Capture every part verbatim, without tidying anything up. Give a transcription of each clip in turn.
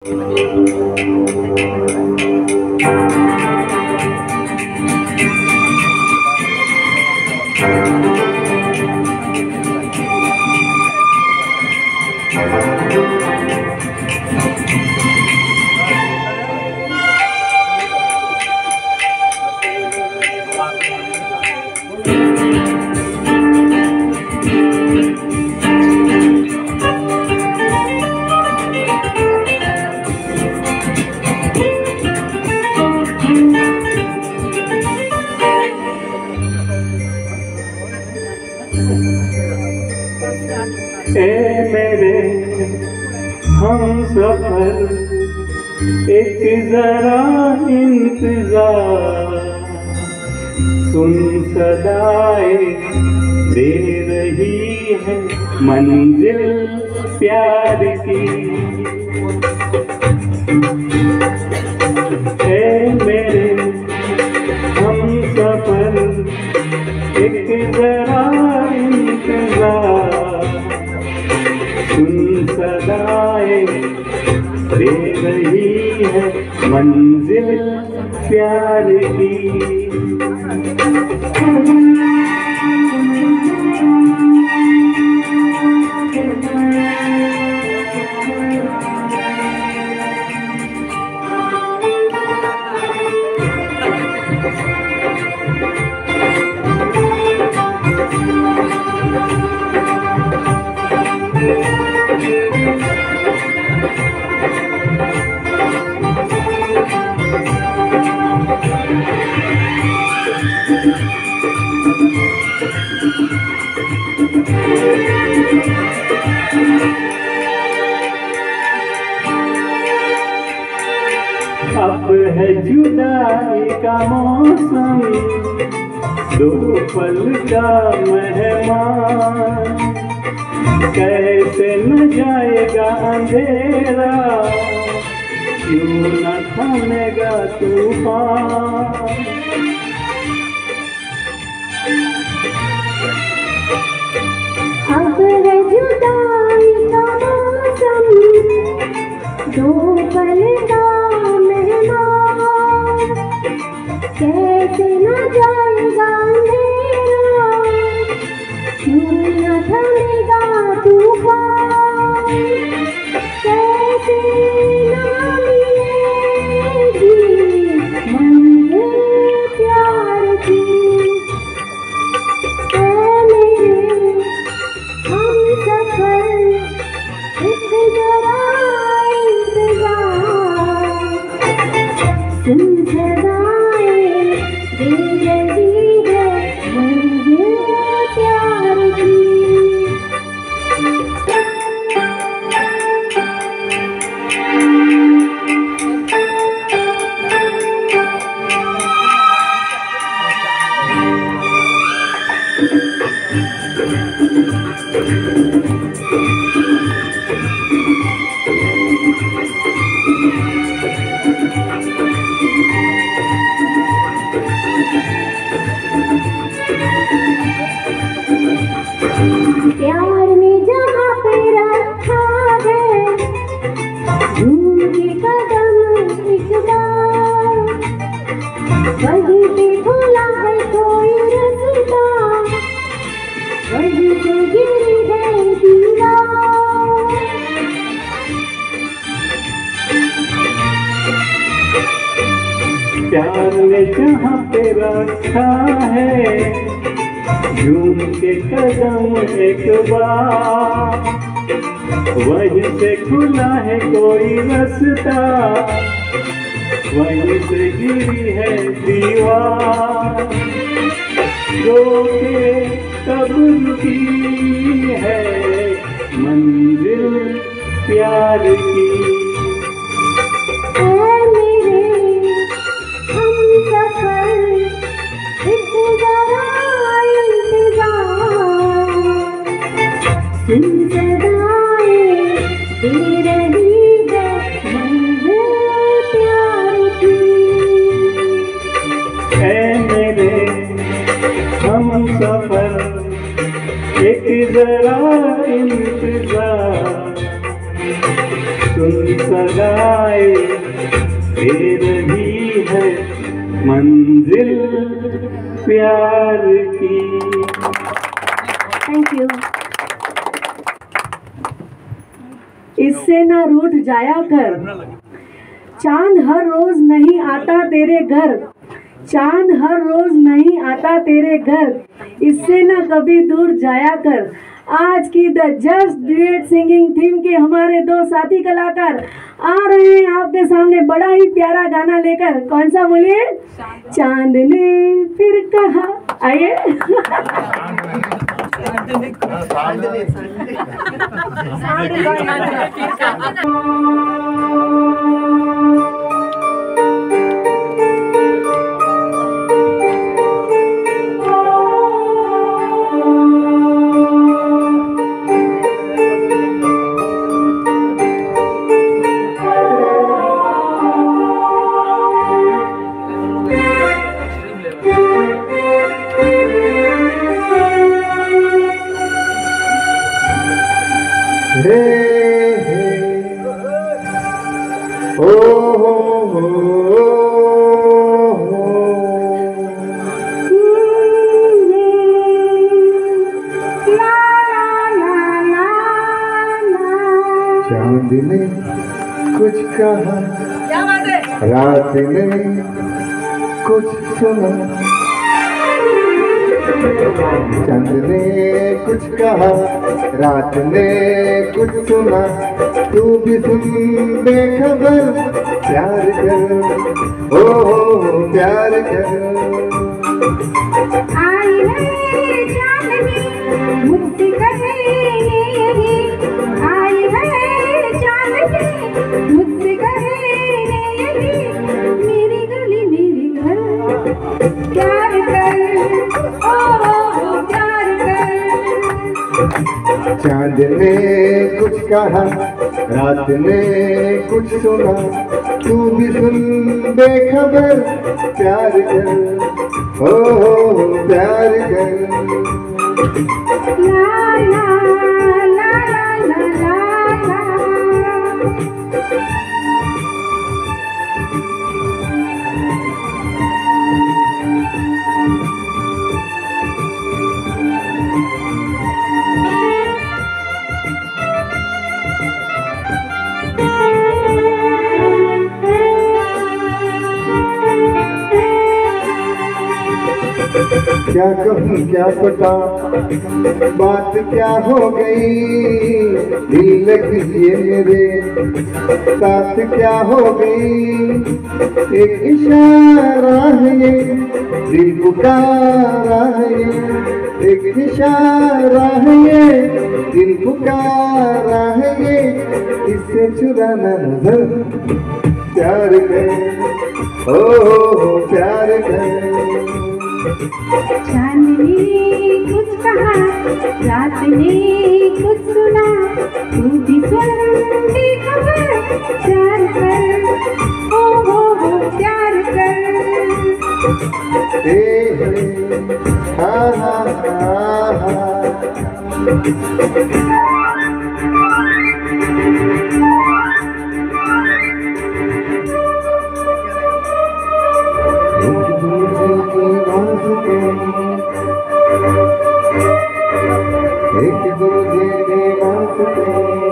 ए मेरे हम सफर एक जरा इंतजार, सुन सदाए दे रही है मंजिल प्यार की। ए मेरे हम सफर एक जरा इंतजार, सुन सदाए दे रही है मंजिल प्यार की। अब है जुदाई का मौसम, दो पल का मेहमान, कैसे न जाएगा अंधेरा, क्यों न थमेगा तूफान। अब है जुदाई का मौसम, दो पल का मेहमान, कैसे न जाएगा अंधेरा, क्यों न थमेगा तूफान। कैसे न मिलेगी मंजिल प्यार की। ऐ मेरे हम सफर एक जरा इंतजार, सुन सदाए दे रही है मंजिल प्यार की। प्यार ने जहाँ पे रखा है झूम के कदम एक बार, वहीं पे खुला है कोई रास्ता, वहीं पे गिरी है दीवार। प्यार ने जहाँ पे रखा है झूम के कदम एक बार, वहीं से खुला है कोई रास्ता, वहीं से गिरी है दीवार। रोके तब रुकी है मंजिल प्यार की। ऐ मेरे हम सफर एक जरा इंतजार, सुन सदाए दे रही है मंजिल प्यार की। ऐ मेरे हम सफर एक जरा इंतजार, सुन आए, दे रही है मंजिल प्यार की। Thank you. इससे ना रूठ जाया कर, चांद हर रोज नहीं आता तेरे घर, चांद हर रोज नहीं आता तेरे घर, इससे ना कभी दूर जाया कर। आज की the just duet singing theme के हमारे दो साथी कलाकार आ रहे हैं आपके सामने बड़ा ही प्यारा गाना लेकर। कौन सा बोलिए? चांद ने फिर कहा। आइए। हे ओ हो हो चांद ने कुछ कहा, रात ने कुछ सुना, चांद ने कुछ कहा, रात ने कुछ सुना, तू भी सुन बेखबर, प्यार कर, ओ हो प्यार कर। आई है चांदनी मुझसे कहे यही, आई है चांदनी मुझसे कहे यही, मेरी गली मेरी घर, प्यार कर, ओ हो प्यार कर। चांद ने कुछ कहा, रात ने कुछ सुना, तू भी सुन बेखबर, प्यार कर, ओ हो प्यार कर। ला ला ला ला ला ला। क्या कहूँ क्या पता बात क्या हो गई, दिल लगी ये मेरे साथ क्या हो गई, एक इशारा है ये दिल पुकारा है ये, एक इशारा है ये दिल पुकारा है ये, इससे चुराना नजर, प्यार कर, ओ हो प्यार कर। चांद ने कुछ कहा, रात ने कुछ सुना, तू भी सुन बेखबर, प्यार कर, ओ हो हो प्यार कर। हे हे हा हा हा हा। एक दूजे के वास्ते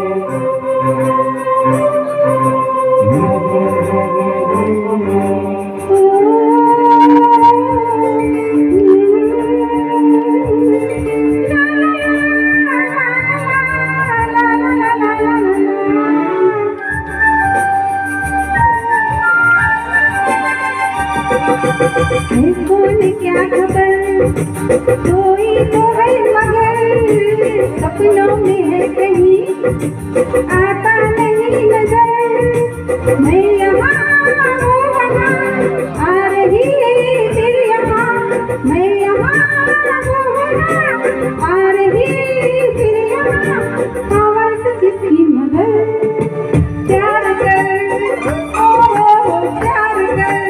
कौन क्या खबर, कोई तो है मगर सपनों में है कहीं, आता नहीं नजर, मैं यहाँ वो वहाँ, आ रही फिर यहाँ, मैं यहाँ वो वहाँ, आ रही फिर यहाँ, आवाज़ किसकी मगर, प्यार कर, ओ हो प्यार कर।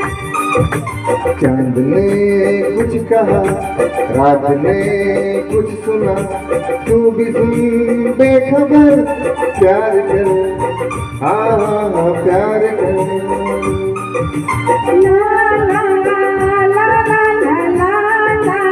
चांद ने कुछ कहा, रात ने कुछ सुना, तू भी सुन बेखबर, प्यार कर, हाँ हाँ प्यार ला ला ला ला ला ला।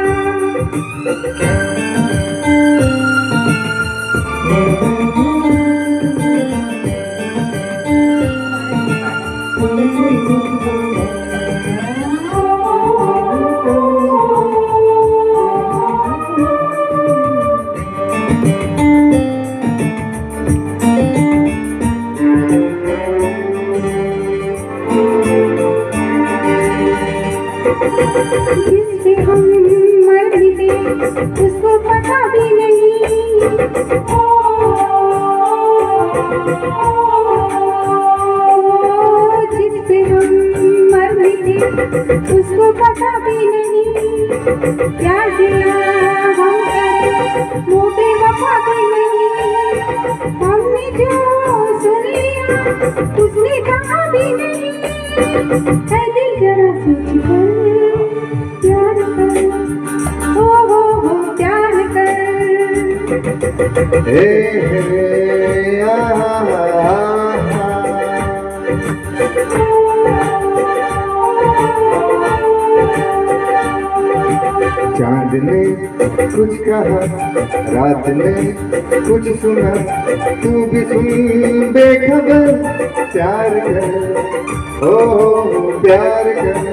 जिससे हम मर मिटे उसको पता भी नहीं, जिससे हम मर मिटे उसको पता भी नहीं। क्या किया हम मोटे वफा भी नहीं, हमने जो सुन लिया उसने कहा भी नहीं। है दिल जरा सोच कर प्यार कर, ओ हो हो प्यार कर। हे हे आहा चांद ने कुछ कहा, रात ने कुछ सुना, तू भी सुन बेखबर प्यार कर, ओ प्यार कर।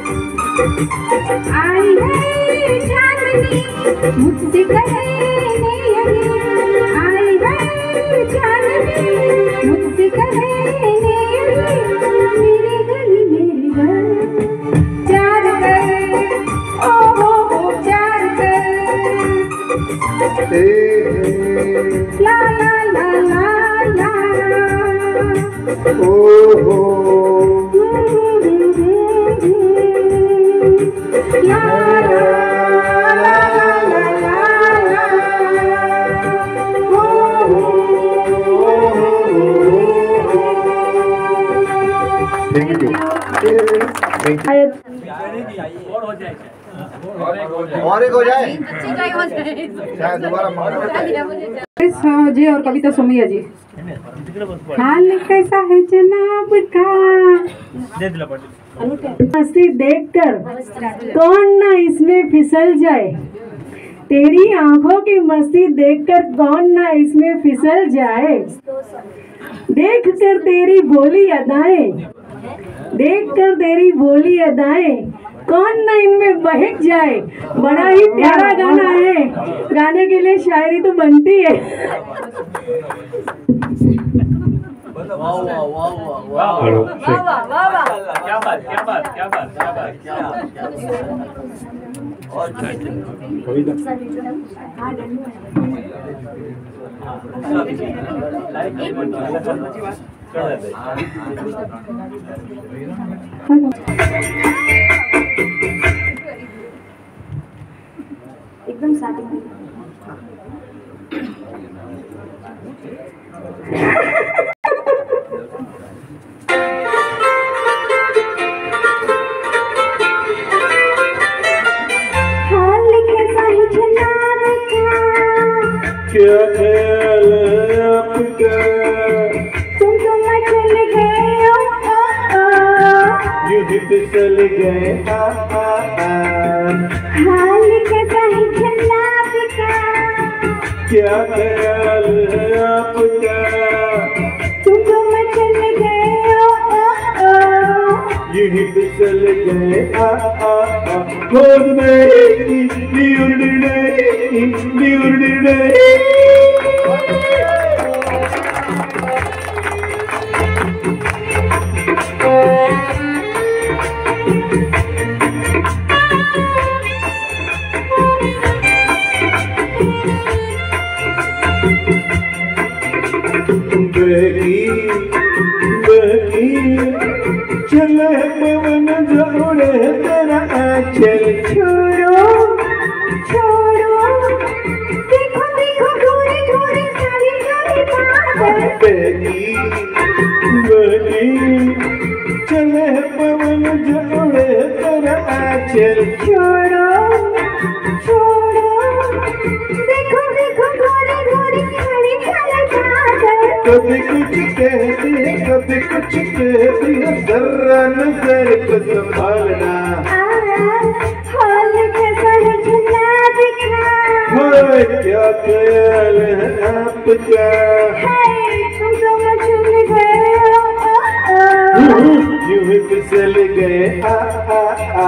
आई है चांदनी मुझसे कहने लगी, आई है चांदनी मुझसे कहने लगी, मेरी गली मेरी घर प्यार कर, ओ हो हो प्यार कर। ला ला ला ला ला, ओ हो ला ला ला ला ला, ओ थैंक यू थैंक यू। और एक हो जाए शायद दोबारा जी। और कविता सुनिए जी। हाल कैसा है जनाब का, मस्ती देखकर कौन ना इसमें फिसल जाए, तेरी आंखों की मस्ती देखकर कौन ना इसमें फिसल जाए। देख कर तेरी भोली अदाएं, देख कर तेरी भोली अदाएं, कौन ना इनमें बहक जाए। बड़ा ही प्यारा गाना है, गाने के लिए शायरी तो बनती है। वाह वाह वाह वाह वाह वाह वाह वाह, क्या बात क्या बात क्या बात क्या बात क्या एकदम स्टार्टिंग क्या ख्याल है आपका, तुम तो मचल गए हो, यूं ही फिसल गए आ आ आ। हाल कैसा है जनाब का, क्या ख्याल है आपका, तुम तो मचल गए हो, यूं ही फिसल गए आ आ आ। होद में निउरने निउरने बहकी बहकी चले पवन जोड़े तेरा आंचल। छोड़ो छोड़ो, देखो देखो गोरे गोरे काली काली बादल। बहकी बहकी चले पवन जोड़े तेरा आंचल। छोड़ो छोड़ो, देखो देखो गोरे गोरे काली काली बादल। कभी कुछ कहते कभी कुछ कुछ कहती है जरा नजर को संभालना। हाल कैसा है जनाब का, हाय क्या ख्याल है आपका, तुम तो मचल गए यूं ही फिसल गए आ आ आ।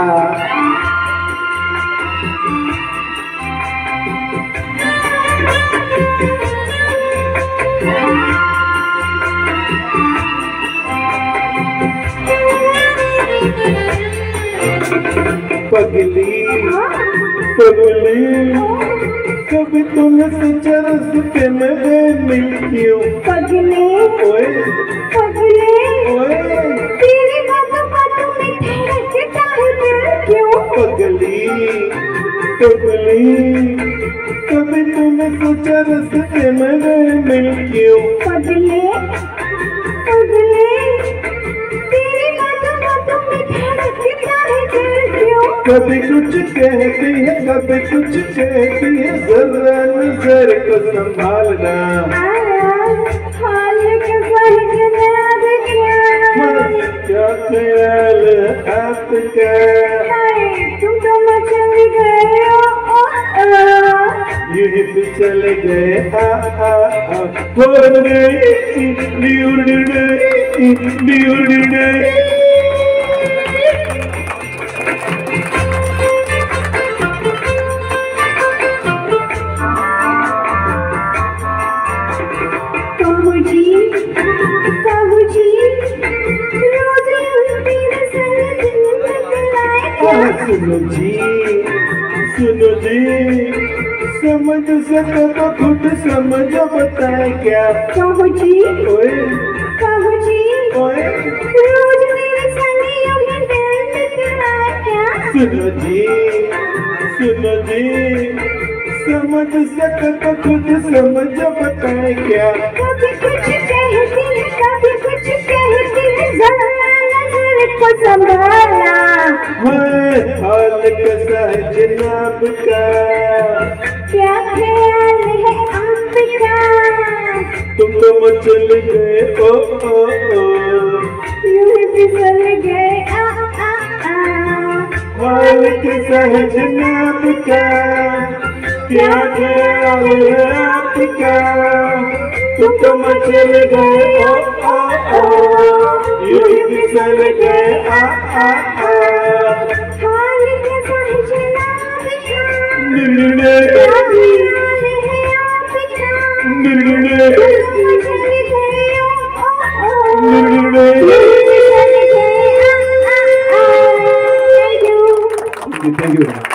पगली पगली कभी तूने सोचा रास्ते में मिल क्यों। पगले ओए पगले ओए तेरी बातों बातों में ठहरता है दिल क्यों। पगली पगली कभी तूने सोचा रास्ते में मिल क्यों। पगले पगले तेरी बातों बातों में ठहरता है दिल क्यों। कभी कुछ कहती है कभी कुछ कहती है जरा नजर को संभालना। हाल कैसा है जनाब का, क्या ख्याल है आपका, तुम तो मचल गए यूं ही फिसल गए आ आ आ। हो रे लियो रे लियो रे। कहू जी कहू जी रोज तेरे संग दिन निकलाएगा। सुनो जी सुनो जी समझ सके तो खुद समझ बताए क्या। कहू जी ओए कहू जी ओए रोज मेरे संग यूं ही दिन निकलाएगा। सुनो जी सुनो जी समझ सके तो खुद समझ बताए क्या। कभी कुछ कहती है कभी कुछ कहती है जरा नजर को संभालना। हाय हाल कैसा है जनाब का, क्या ख्याल है आपका, तुम तो मचल गए ओ ओ ओ। यूं ही फिसल गए आ आ आ। हाल कैसा है जनाब का, क्या ख्याल है आपका, तुम तो मचल गए ओ ओ ओ। यूं ही फिसल गए आ आ आ। हाल कैसा है जनाब का, निर्णय क्या ख्याल है आपका, निर्णय तुम तो मचल गए ओ ओ ओ। निर्णय। यूं ही फिसल गए आ आ आ। Thank you.